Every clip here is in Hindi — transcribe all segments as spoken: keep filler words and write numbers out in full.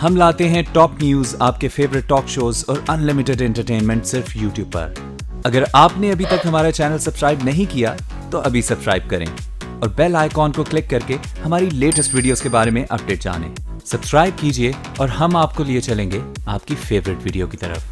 हम लाते हैं टॉप न्यूज, आपके फेवरेट टॉक शोज और अनलिमिटेड एंटरटेनमेंट सिर्फ यूट्यूब पर। अगर आपने अभी तक हमारा चैनल सब्सक्राइब नहीं किया तो अभी सब्सक्राइब करें और बेल आइकॉन को क्लिक करके हमारी लेटेस्ट वीडियोस के बारे में अपडेट जानें। सब्सक्राइब कीजिए और हम आपको लिए चलेंगे आपकी फेवरेट वीडियो की तरफ।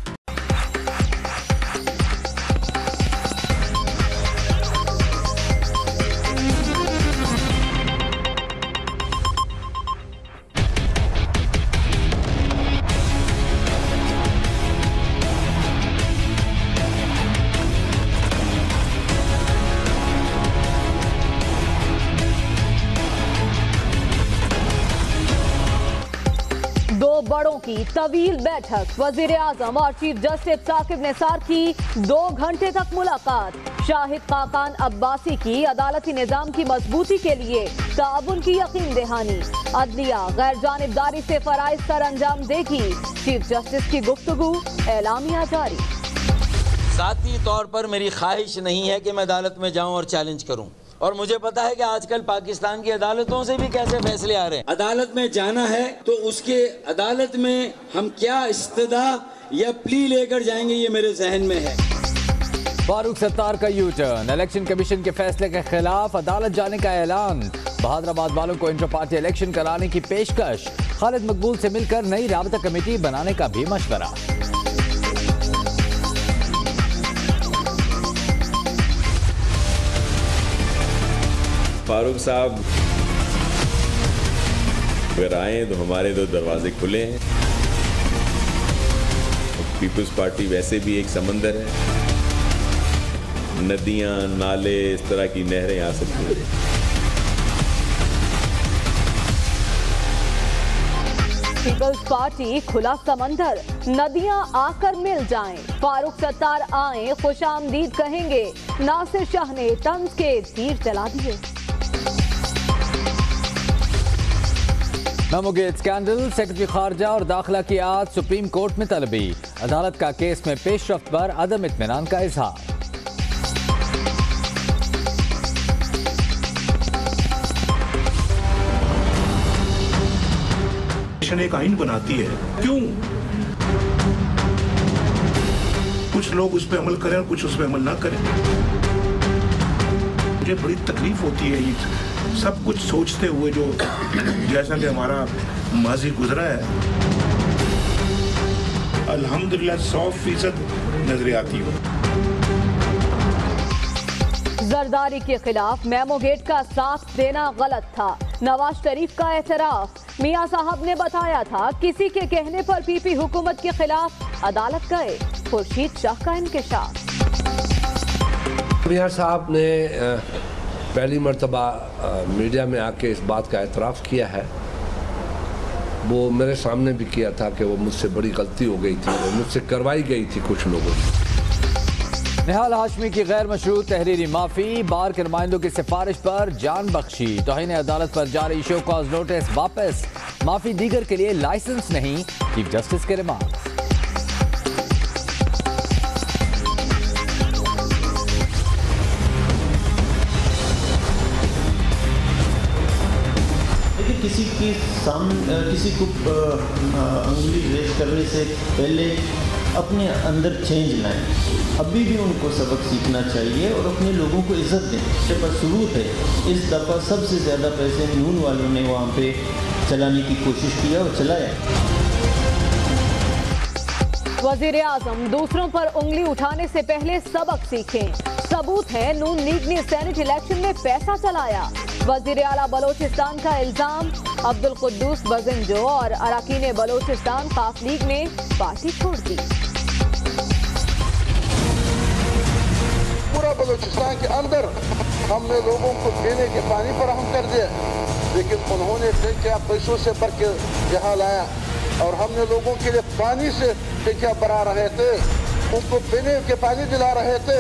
दो बड़ों की तवील बैठक, वजीर आजम और चीफ जस्टिस साकिब निसार की दो घंटे तक मुलाकात। शाहिद खाकान अब्बासी की अदालती निजाम की मजबूती के लिए ताउन की यकीन दहानी। अदलिया गैर जानिबदारी से फराइज सर अंजाम देगी, चीफ जस्टिस की गुफ्तगू, एलामिया जारी। ज़ाती तौर पर मेरी ख्वाहिश नहीं है कि मैं अदालत में जाऊं और चैलेंज करूं, और मुझे पता है कि आजकल पाकिस्तान की अदालतों से भी कैसे फैसले आ रहे हैं। अदालत में जाना है तो उसके अदालत में हम क्या इस्तदा या प्ली लेकर जाएंगे, ये मेरे जहन में है। फारूक सत्तार का यू टर्न, इलेक्शन कमीशन के फैसले के खिलाफ अदालत जाने का ऐलान। बहादुराबाद वालों को इंटर पार्टी इलेक्शन कराने की पेशकश। खालिद मकबूल से मिलकर नई राबता कमेटी बनाने का भी मशवरा। फारूक साहब अगर आए तो हमारे दो दरवाजे खुले हैं। पीपल्स पार्टी वैसे भी एक समंदर है, नदियां नाले इस तरह की नहरें आ सकती हैं। पीपल्स पार्टी खुला समंदर, नदियां आकर मिल जाएं। फारूक सत्तार आए खुशामदीद कहेंगे, नासिर शाह ने तंज के तीर चला दिए। मेमोगेट स्कैंडल, सेक्रेटरी खारजा और दाखिला की आज सुप्रीम कोर्ट में तलबी। अदालत का केस में पेशरफ्त पर अदम इत्मीनान का इजहार। एक आइन बनाती है, क्यों कुछ लोग उस पर अमल करें और कुछ उस पर अमल ना करें। मुझे बड़ी तकलीफ होती है ये सब कुछ सोचते हुए, जो जैसा कि हमारा माजी गुजरा है। अल्हम्दुलिल्लाह सौ फीसद नजरियाती हो। जरदारी के खिलाफ मेमोगेट का साथ देना गलत था, नवाज शरीफ का एतराफ। मियां साहब ने बताया था किसी के कहने पर पीपी हुकूमत के खिलाफ अदालत गए। खुर्शीद शाह का इंकशाफ। मियां साहब ने पहली मरतबा मीडिया में आके इस बात का एतराफ़ किया है। वो मेरे सामने भी किया था कि वो मुझसे बड़ी गलती हो गई थी, वो मुझसे करवाई गई थी कुछ लोगों से। निहाल हाशमी की गैर मशरूत तहरीरी माफ़ी, बार के नुमाइंदों की सिफारिश पर जान बख्शी। तौहीन अदालत पर जारी शो कॉज नोटिस वापस, माफ़ी दीगर के लिए लाइसेंस नहीं, चीफ जस्टिस के रिमार्क। किसी की सामने किसी को अंगुली रेस करने से पहले अपने अंदर चेंज लाएं। अभी भी उनको सबक सीखना चाहिए और अपने लोगों को इज्जत दें। जब सबूत है, इस दफ़ा सबसे ज़्यादा पैसे नून वालों ने वहाँ पे चलाने की कोशिश किया और चलाया। वजीर आजम दूसरों पर उंगली उठाने से पहले सबक सीखें। सबूत है नून लीग ने सेनेट इलेक्शन में पैसा चलाया। वजीर आला बलोचिस्तान का इल्जाम, अब्दुल कुद्दूस बजिंजो और अरकान बलोचिस्तान खास लीग ने पार्टी छोड़ दी। पूरा बलोचिस्तान के अंदर हमने लोगों को पीने के पानी फराहम कर दिया, लेकिन उन्होंने टंकियां पैसों से भर के यहाँ लाया और हमने लोगों के लिए पानी से टंकियां भरा रहे थे, उनको पीने के पानी दिला रहे थे।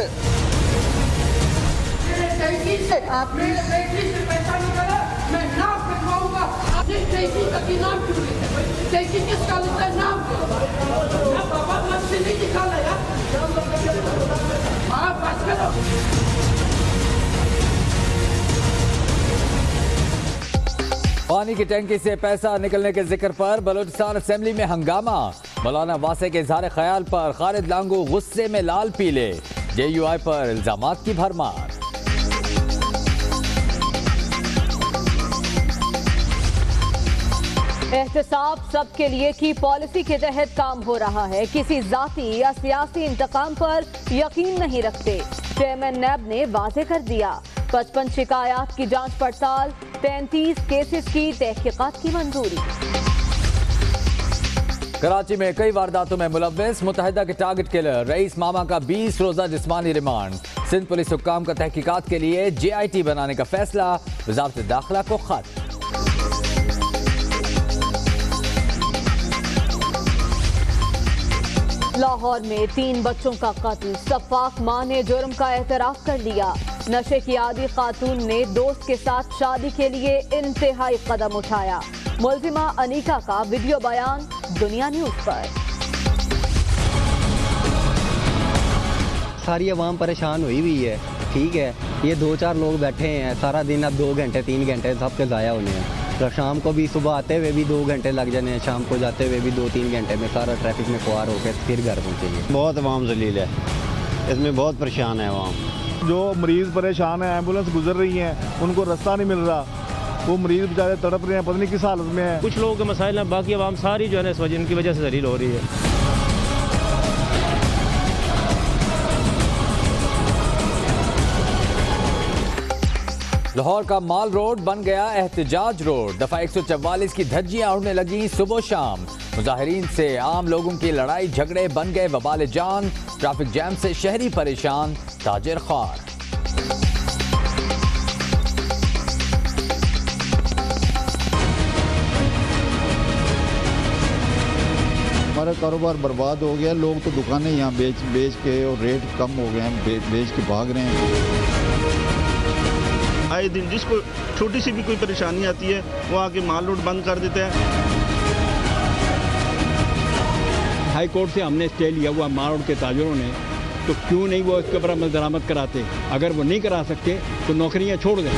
आपने से पैसा निकाला, मैं नाम कटवाऊंगा। आपने नाम क्यों लिखा? किसका लिखा नाम? बाबा मत से नहीं निकाला यार, आप बात करो। पानी की टंकी से पैसा निकलने के जिक्र पर बलूचिस्तान असेंबली में हंगामा। मौलाना वासे के इजहार ख्याल पर खालिद लांगू गुस्से में लाल पीले। जे यू आई पर इल्जामात की भरमार। एहतसाब सबके लिए की पॉलिसी के तहत काम हो रहा है, किसी जाती या सियासी इंतकाम पर यकीन नहीं रखते। चेयरमैन नैब ने वाजे कर दिया। पचपन शिकायत की जांच पड़ताल, तैंतीस केसेस की तहकीकात की मंजूरी। कराची में कई वारदातों में मुलव्विस मुत्तहिदा के टारगेट किलर रईस मामा का बीस रोजा जिस्मानी रिमांड। सिंध पुलिस हुक्काम का तहकीकात के लिए जे आई टी बनाने का फैसला, वजारत दाखिला को खत। लाहौर में तीन बच्चों का कत्ल, सफाक मां ने जुर्म का एतराफ कर लिया। नशे की आदी खातून ने दोस्त के साथ शादी के लिए इंतहाई कदम उठाया। मुलजिमा अनीका का वीडियो बयान दुनिया न्यूज पर। सारी आवाम परेशान हुई हुई है, ठीक है। ये दो चार लोग बैठे हैं सारा दिन, अब दो घंटे तीन घंटे सबके ज़ाया होने हैं। तो शाम को भी सुबह आते हुए भी दो घंटे लग जाने हैं, शाम को जाते हुए भी दो तीन घंटे में सारा ट्रैफिक में खुआर होकर फिर घर पहुँचेंगे। बहुत आवाम जलील है, इसमें बहुत परेशान है आवाम। जो मरीज़ परेशान है, एम्बुलेंस गुजर रही है, उनको रास्ता नहीं मिल रहा, वो मरीज़ बेचारे तड़प रहे हैं, पता नहीं किस हालत में है। कुछ लोगों के मसाइल हैं, बाकी आवाम सारी जो है ना इस वजह इनकी वजह से जलील हो रही है। लाहौर का माल रोड बन गया एहतजाज रोड। दफा एक सौ चौवालीस की धज्जियां उड़ने लगी सुबह शाम। मुजाहिरीन से आम लोगों की लड़ाई झगड़े बन गए वबाल जान। ट्रैफिक जैम से शहरी परेशान, ताजिर ख्वार। हमारा कारोबार बर्बाद हो गया। लोग तो दुकानें यहाँ बेच बेच के और रेट कम हो गए हैं, बे, बेच के भाग रहे हैं। आए दिन जिसको छोटी सी भी कोई परेशानी आती है वो आके माल रोड बंद कर देते हैं। हाई कोर्ट से हमने स्टे लिया हुआ माल रोड के ताजरों ने, तो क्यों नहीं वो इसके ऊपर अमल दरामद कराते। अगर वो नहीं करा सकते तो नौकरियां छोड़ दें।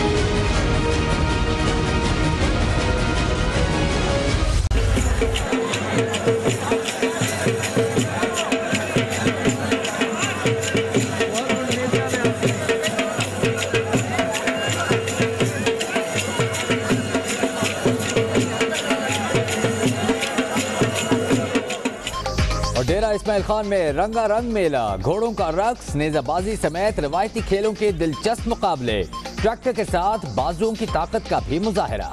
डेरा इस्माइल खान में रंगारंग मेला, घोड़ों का रक्स, नेजाबाजी समेत रवायती खेलों के दिलचस्प मुकाबले। ट्रैक्टर के साथ बाजुओं की ताकत का भी मुजाहिरा।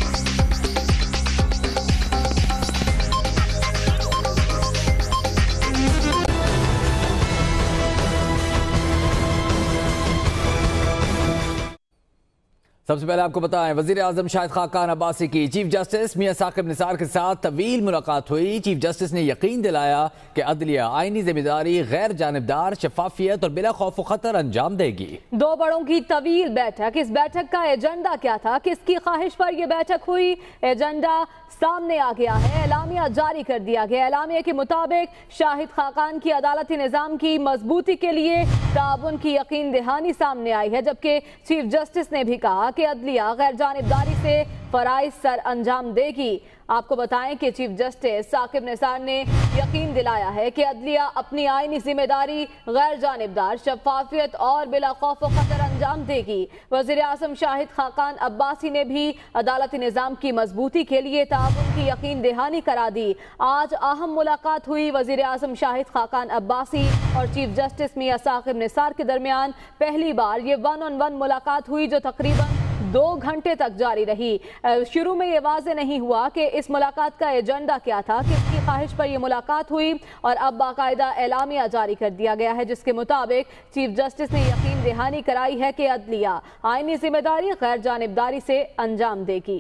सबसे पहले आपको बताएं, वजीर आजम शाहिद खाकान अब्बासी की चीफ जस्टिस मियां साकिब निसार के साथ तवील मुलाकात हुई। चीफ जस्टिस ने यकीन दिलाया कि अदलिया आईनी जिम्मेदारी, गैर जानिबदार, शफाफियत और बिला खौफ खतर अंजाम देगी। दो बड़ों की तवील बैठक, इस बैठक का एजेंडा क्या था, किसकी ख्वाहिश पर यह बैठक हुई, एजेंडा सामने आ गया है। एलामिया जारी कर दिया गया। एलामिया के मुताबिक शाहिद खाकान की अदालती निज़ाम की मजबूती के लिए ताउन की यकीन दहानी सामने आई है, जबकि चीफ जस्टिस ने भी कहा कि अदलिया गैर जानिबदारी से फराइज सर अंजाम देगी। आपको बताएं कि चीफ जस्टिस साकिब निसार ने यकीन दिलाया है कि अदलिया अपनी आईनी जिम्मेदारी, गैर जानिबदार, शफाफियत और बिला खौफ खतर अंजाम देगी। वजीर आजम शाहिद खाकान अब्बासी ने भी अदालती निज़ाम की मजबूती के लिए ताउन की यकीन दहानी करा दी। आज अहम मुलाकात हुई वजीर आजम शाहिद खाकान अब्बासी और चीफ जस्टिस मियां साकिब निसार के दरमियान। पहली बार ये वन ऑन वन मुलाकात हुई जो तकरीबन दो घंटे तक जारी रही। शुरू में ये वाज़े नहीं हुआ कि इस मुलाकात का एजेंडा क्या था, किसकी ख्वाहिश पर यह मुलाकात हुई, और अब बाकायदा एलामिया जारी कर दिया गया है जिसके मुताबिक चीफ जस्टिस ने यकीन दहानी कराई है कि अदलिया आईनी जिम्मेदारी, गैर जानिबदारी से अंजाम देगी।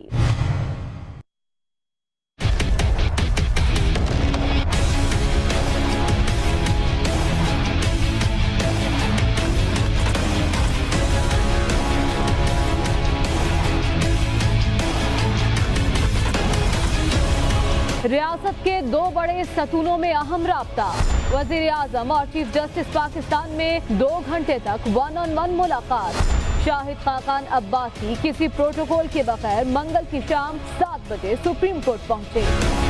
रियासत के दो बड़े सतूनों में अहम राब्ता। वजीर आजम और चीफ जस्टिस पाकिस्तान में दो घंटे तक वन ऑन वन मुलाकात। शाहिद खाकान अब्बासी किसी प्रोटोकॉल के बगैर मंगल की शाम सात बजे सुप्रीम कोर्ट पहुंचे।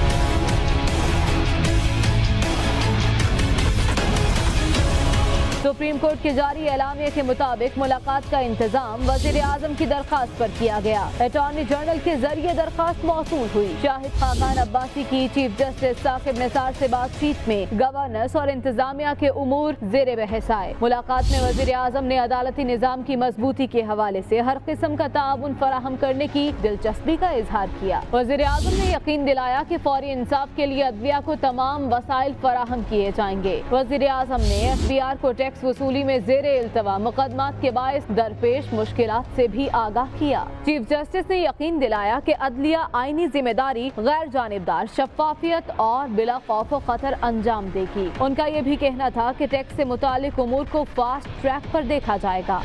सुप्रीम कोर्ट के जारी एलामिया के मुताबिक मुलाकात का इंतजाम वजीर आजम की दरखास्त पर किया गया। अटॉर्नी जनरल के जरिए दरखास्त मौसूल हुई। शाहिद खाकान अब्बासी की चीफ जस्टिस साकिब निसार से बातचीत में गवर्नेंस और इंतजामिया के उमूर जेर बहस आए। मुलाकात में वजीर आजम ने अदालती निजाम की मजबूती के हवाले से हर किस्म का ताउन फराहम करने की दिलचस्पी का इजहार किया। वजीर आजम ने यकीन दिलाया कि फौरी इंसाफ के लिए अदलिया को तमाम वसाइल फराहम किए जाएंगे। वजीर आजम ने एफ बी आर को टैक्स वसूली में जेर इल्तवा मुकदमात के बायस दरपेश मुश्किलात से भी आगाह किया। चीफ जस्टिस ने यकीन दिलाया कि अदलिया आईनी जिम्मेदारी, गैर जानिबदार, शफाफियत और बिला खौफ व खतर अंजाम देगी। उनका ये भी कहना था कि टैक्स से मुतालिक उमूर को फास्ट ट्रैक पर देखा जाएगा।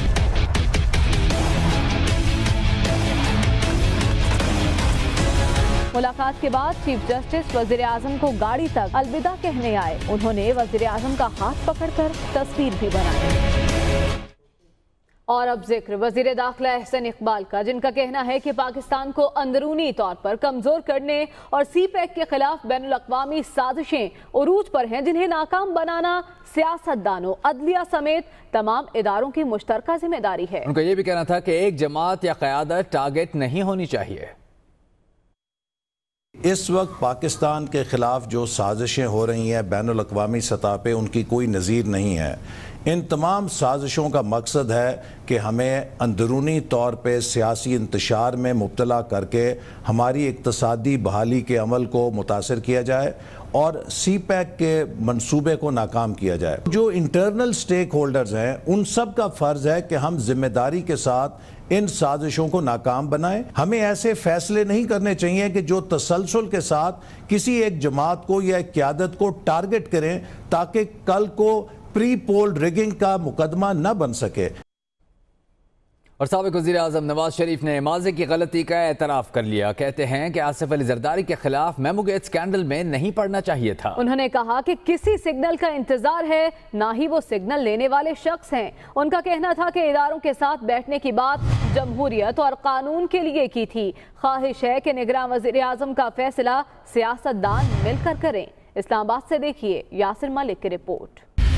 मुलाकात के बाद चीफ जस्टिस वजीर आजम को गाड़ी तक अलविदा कहने आए। उन्होंने वजीर आजम का हाथ पकड़कर तस्वीर भी बनाई। और अब जिक्र वजीर दाखिला एहसन इकबाल का, जिनका कहना है कि पाकिस्तान को अंदरूनी तौर पर कमजोर करने और सी पैक के खिलाफ बैनुल अक़वामी साजिशें उरूज पर हैं, जिन्हें नाकाम बनाना सियासतदानों, अदलिया समेत तमाम इदारों की मुश्तरका जिम्मेदारी है। उनका यह भी कहना था कि एक जमात या क़यादत टारगेट नहीं होनी चाहिए। इस वक्त पाकिस्तान के ख़िलाफ़ जो साजिशें हो रही हैं बैनुल अक़वामी सतह पे, उनकी कोई नज़ीर नहीं है। इन तमाम साजिशों का मकसद है कि हमें अंदरूनी तौर पे सियासी इंतशार में मुब्तला करके हमारी इक़्तिसादी बहाली के अमल को मुतासर किया जाए और सी पैक के मंसूबे को नाकाम किया जाए। जो इंटरनल स्टेक होल्डर्स हैं, उन सब का फ़र्ज़ है कि हम जिम्मेदारी के साथ इन साजिशों को नाकाम बनाएं। हमें ऐसे फैसले नहीं करने चाहिए कि जो तसलसल के साथ किसी एक जमात को या एक क़यादत को टारगेट करें, ताकि कल को प्री पोल रिगिंग का मुकदमा न बन सके। और साबिक वज़ीर आज़म नवाज शरीफ ने माज़ी की गलती का एतराफ़ कर लिया। कहते हैं कि आसिफ अली जरदारी के खिलाफ मेमोगेट स्कैंडल में नहीं पड़ना चाहिए था। उन्होंने कहा कि किसी सिग्नल का इंतजार है, ना ही वो सिग्नल लेने वाले शख्स हैं। उनका कहना था कि इदारों के साथ बैठने की बात जमहूरियत और कानून के लिए की थी। ख्वाहिश है कि निगरान वज़ीर आज़म का फैसला सियासतदान मिलकर करें। इस्लामाबाद से देखिए यासिर मलिक की रिपोर्ट।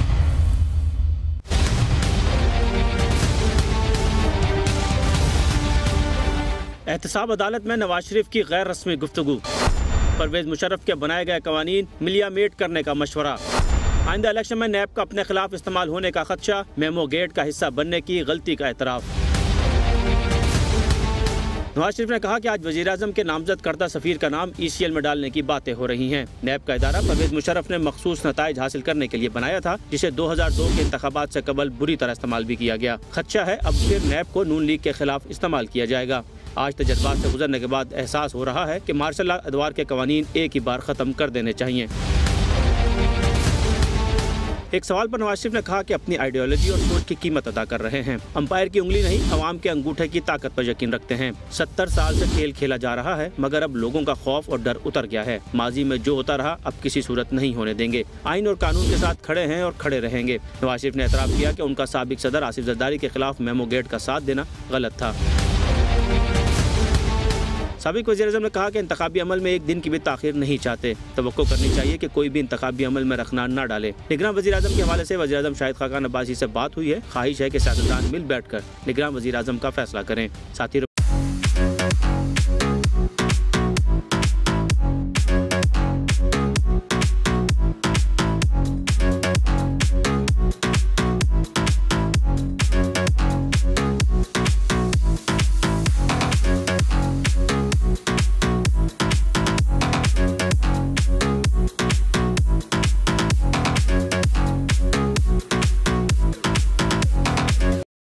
एहतसाब अदालत में नवाज शरीफ की गैर रस्मी गुफ्तगू, परवेज मुशर्रफ के बनाए गए कवानीन मिलियामेट करने का मशवरा, आइंदा इलेक्शन में नैब का अपने खिलाफ इस्तेमाल होने का खदशा, मेमोगेट का हिस्सा बनने की गलती का एतराफ़। नवाज शरीफ ने कहा कि आज वज़ीर आज़म के नामजद करदा सफ़ीर का नाम ई सी एल में डालने की बातें हो रही हैं। नैब का इदारा परवेज मुशर्रफ ने मखसूस नताइज हासिल करने के लिए बनाया था, जिसे दो हज़ार दो के इंतखाबात से कबल बुरी तरह इस्तेमाल भी किया गया। खदशा है अब फिर नैब को नून लीग के खिलाफ इस्तेमाल किया जाएगा। आज तजर्बात से गुजरने के बाद एहसास हो रहा है कि मार्शल लॉ अदवार के कवानीन एक ही बार ख़त्म कर देने चाहिए। एक सवाल पर नवाज शरीफ ने कहा कि अपनी आइडियोलॉजी और सोच की कीमत अदा कर रहे हैं। अंपायर की उंगली नहीं, अवाम के अंगूठे की ताकत पर यकीन रखते हैं। सत्तर साल से खेल खेला जा रहा है, मगर अब लोगों का खौफ और डर उतर गया है। माजी में जो होता रहा अब किसी सूरत नहीं होने देंगे। आइन और कानून के साथ खड़े हैं और खड़े रहेंगे। नवाज शरीफ ने एतराफ़ किया कि उनका साबिक सदर आसिफ जरदारी के खिलाफ मेमोगेट का साथ देना गलत था। साबिक वज़ीर-ए-आज़म ने कहा कि इंतखाबी अमल में एक दिन की भी ताख़ीर नहीं चाहते। तवक्को करनी चाहिए कि कोई भी इंतखाबी अमल में रखना न डाले। निगरान वज़ीर-ए-आज़म के हवाले से वज़ीर-ए-आज़म शाहिद खाकान अब्बासी से बात हुई है। ख्वाहिश है कि सियासतदान मिल बैठ कर निगरान वज़ीर-ए-आज़म का फैसला करें। साथी